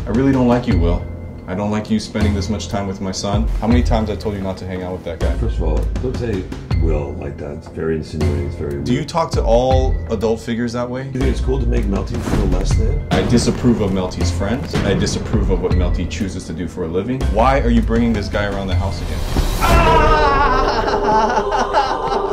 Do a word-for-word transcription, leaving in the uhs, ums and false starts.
I really don't like you, Will. I don't like you spending this much time with my son. How many times I told you not to hang out with that guy? First of all, don't say Will like that. It's very insinuating. It's very weird. Do you talk to all adult figures that way? You think it's cool to make Melty feel less than? I disapprove of Melty's friends. I disapprove of what Melty chooses to do for a living. Why are you bringing this guy around the house again?